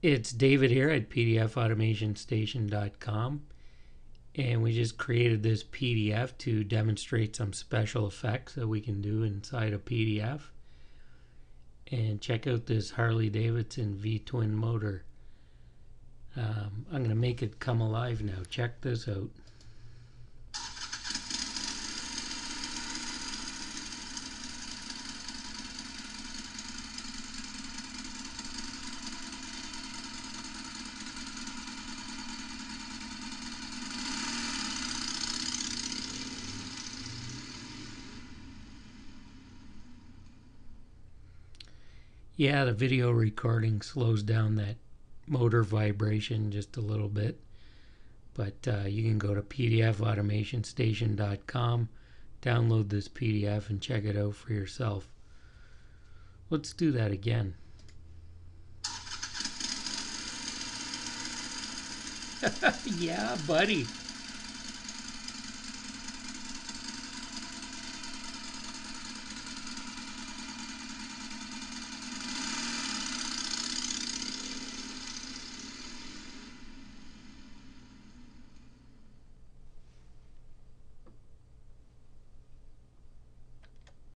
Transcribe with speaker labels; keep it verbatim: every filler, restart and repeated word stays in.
Speaker 1: It's David here at P D F automation station dot com, and we just created this P D F to demonstrate some special effects that we can do inside a P D F. And check out this Harley Davidson V-twin motor. Um, I'm going to make it come alive now. Check this out. Yeah, the video recording slows down that motor vibration just a little bit, but uh, you can go to P D F automation station dot com, download this P D F and check it out for yourself. Let's do that again. Yeah, buddy.